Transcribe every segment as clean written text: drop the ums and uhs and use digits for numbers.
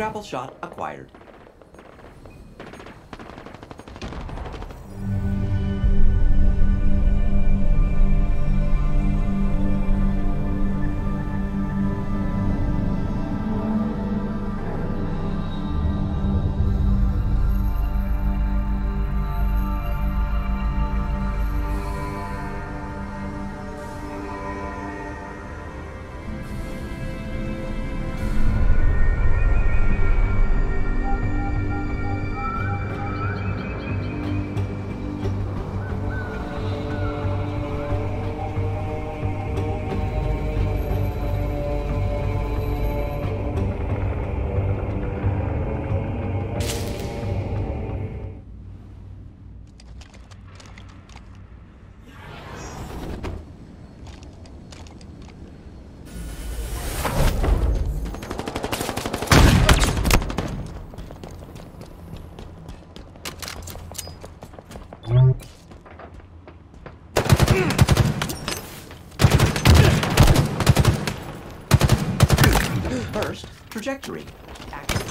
Grapple shot acquired. First, trajectory. Active.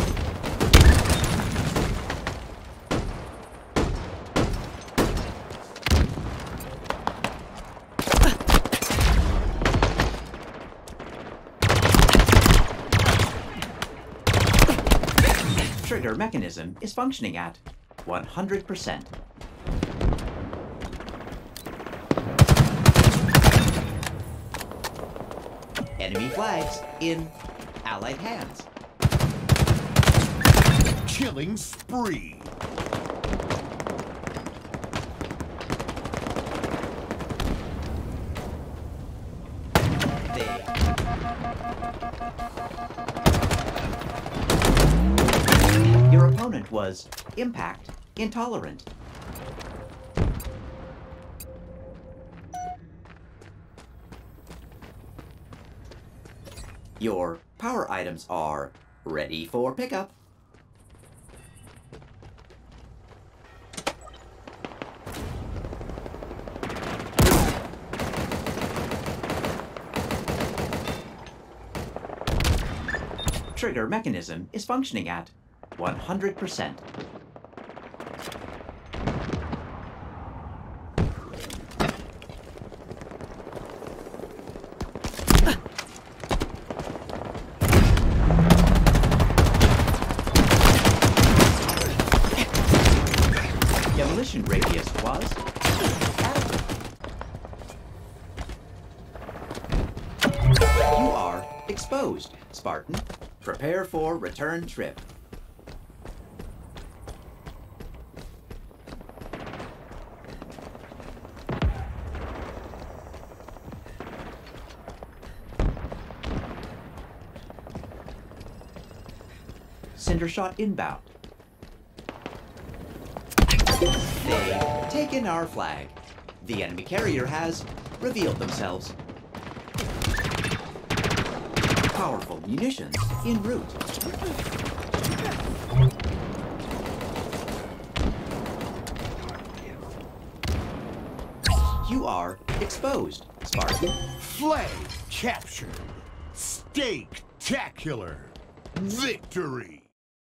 Trigger mechanism is functioning at 100%. Enemy flags in Allied hands. Killing spree. Your opponent was impact intolerant. Your power items are ready for pickup. Trigger mechanism is functioning at 100%. Demolition radius was adequate. You are exposed, Spartan. Prepare for return trip. Cinder shot inbound. They've taken our flag. The enemy carrier has revealed themselves. Powerful munitions en route. You are exposed, Spartan. Flag captured. Stake-tacular. Victory.